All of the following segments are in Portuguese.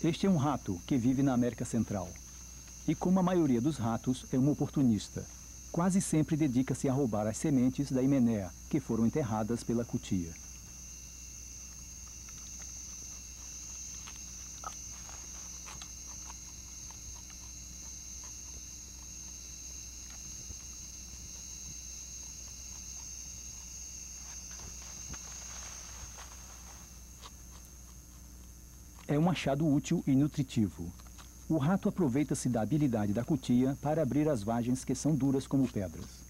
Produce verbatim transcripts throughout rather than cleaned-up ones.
Este é um rato que vive na América Central. E como a maioria dos ratos, é um oportunista. Quase sempre dedica-se a roubar as sementes da himenéa, que foram enterradas pela cutia. É um achado útil e nutritivo. O rato aproveita-se da habilidade da cutia para abrir as vagens que são duras como pedras.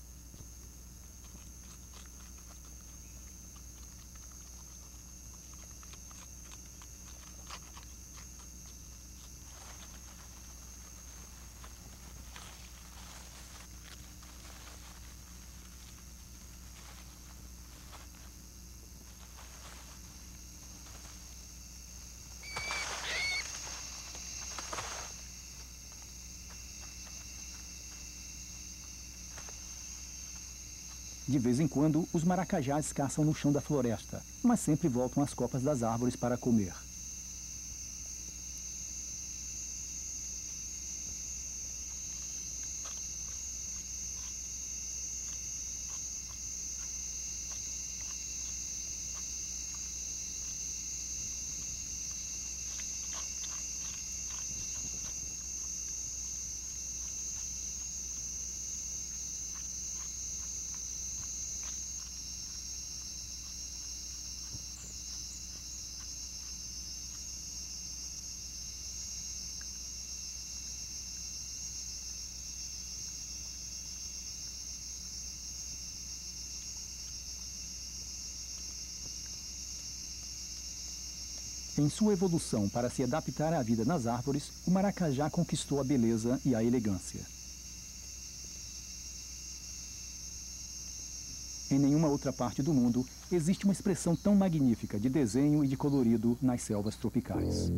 De vez em quando, os maracajás caçam no chão da floresta, mas sempre voltam às copas das árvores para comer. Em sua evolução para se adaptar à vida nas árvores, o maracajá conquistou a beleza e a elegância. Em nenhuma outra parte do mundo existe uma expressão tão magnífica de desenho e de colorido nas selvas tropicais.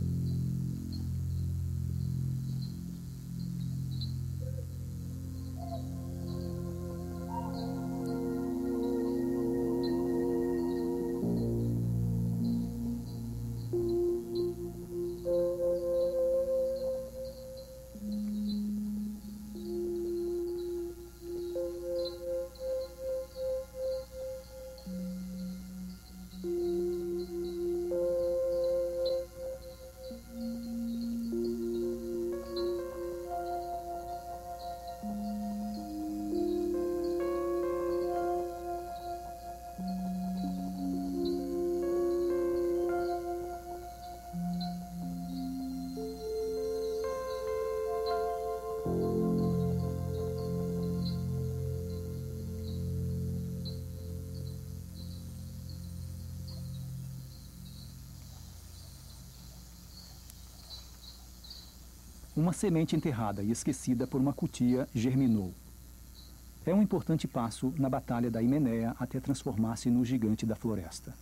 Uma semente enterrada e esquecida por uma cutia germinou. É um importante passo na batalha da himenéa até transformar-se no gigante da floresta.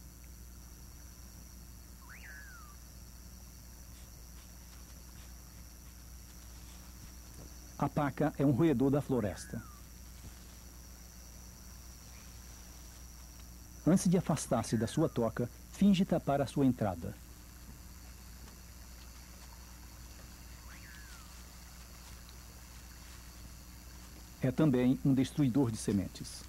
A paca é um roedor da floresta. Antes de afastar-se da sua toca, finge tapar a sua entrada. É também um destruidor de sementes.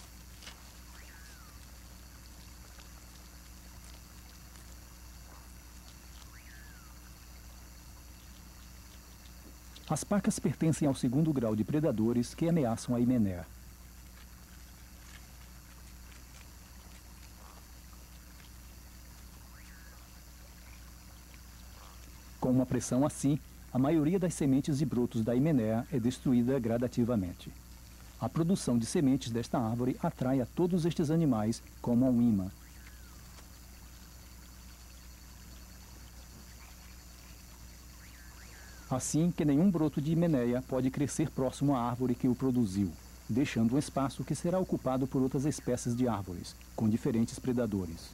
As pacas pertencem ao segundo grau de predadores que ameaçam a himenéa. Com uma pressão assim, a maioria das sementes e brotos da himenéa é destruída gradativamente. A produção de sementes desta árvore atrai a todos estes animais como a um imã. Assim que nenhum broto de himenéia pode crescer próximo à árvore que o produziu, deixando um espaço que será ocupado por outras espécies de árvores, com diferentes predadores.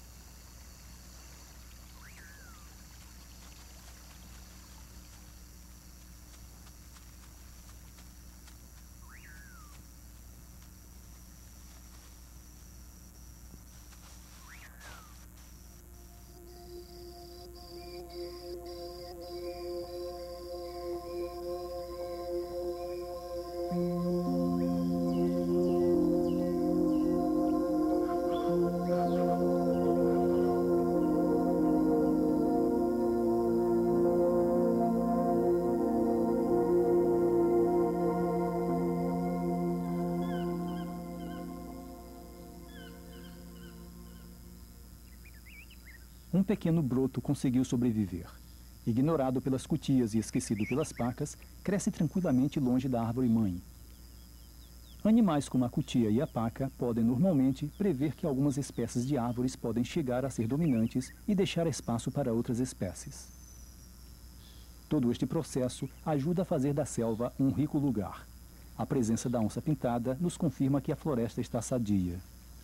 Um pequeno broto conseguiu sobreviver. Ignorado pelas cutias e esquecido pelas pacas, cresce tranquilamente longe da árvore-mãe. Animais como a cutia e a paca podem normalmente prever que algumas espécies de árvores podem chegar a ser dominantes e deixar espaço para outras espécies. Todo este processo ajuda a fazer da selva um rico lugar. A presença da onça-pintada nos confirma que a floresta está sadia.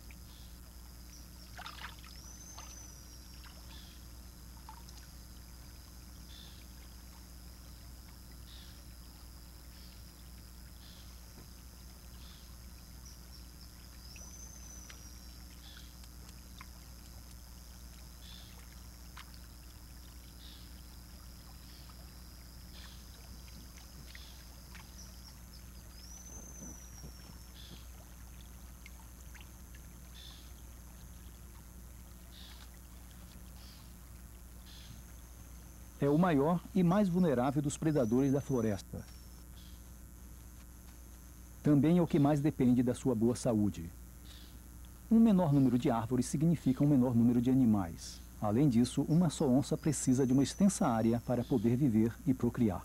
É o maior e mais vulnerável dos predadores da floresta. Também é o que mais depende da sua boa saúde. Um menor número de árvores significa um menor número de animais. Além disso, uma só onça precisa de uma extensa área para poder viver e procriar.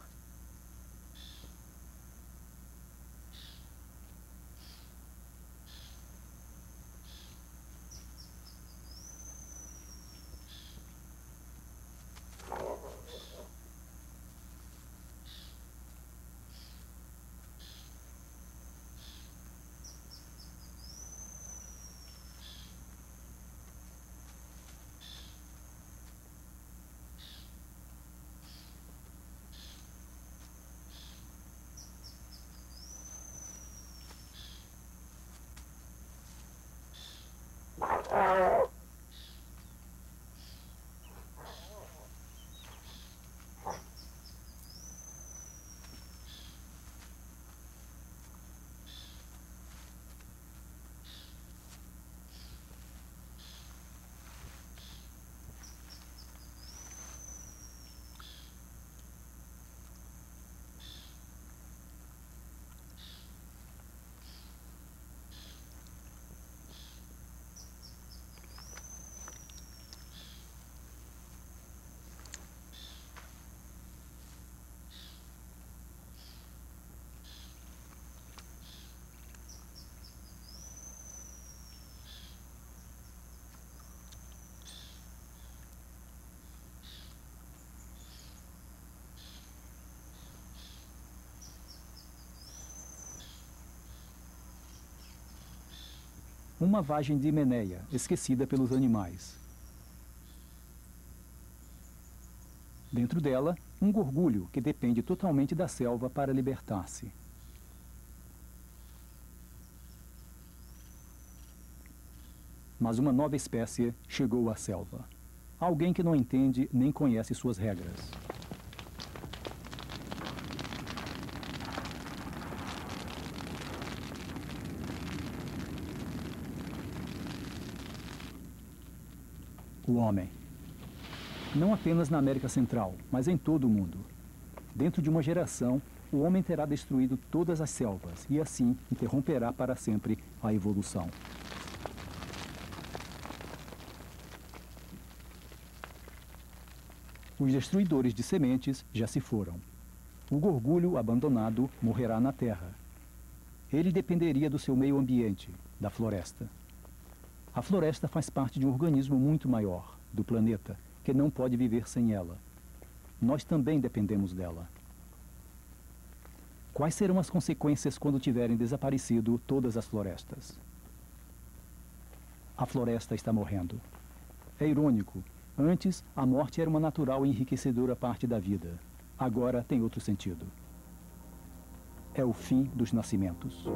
Uma vagem de Himeneia, esquecida pelos animais. Dentro dela, um gorgulho que depende totalmente da selva para libertar-se. Mas uma nova espécie chegou à selva. Alguém que não entende nem conhece suas regras. O homem. Não apenas na América Central, mas em todo o mundo. Dentro de uma geração, o homem terá destruído todas as selvas e assim interromperá para sempre a evolução. Os destruidores de sementes já se foram. O gorgulho abandonado morrerá na terra. Ele dependeria do seu meio ambiente, da floresta. A floresta faz parte de um organismo muito maior, do planeta, que não pode viver sem ela. Nós também dependemos dela. Quais serão as consequências quando tiverem desaparecido todas as florestas? A floresta está morrendo. É irônico. Antes, a morte era uma natural e enriquecedora parte da vida. Agora tem outro sentido. É o fim dos nascimentos.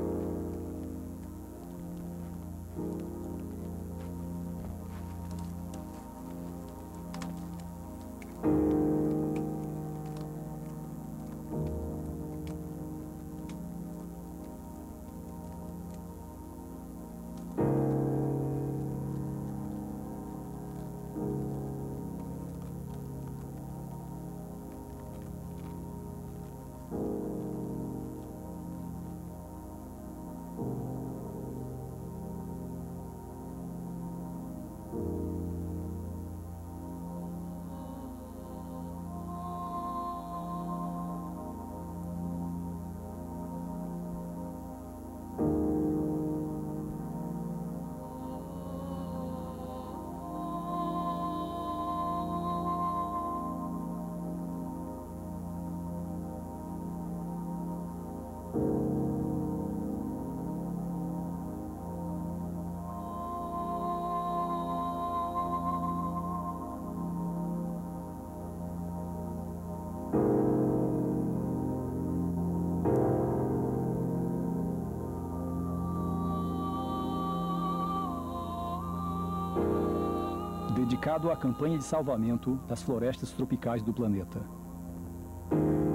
dedicado à campanha de salvamento das florestas tropicais do planeta.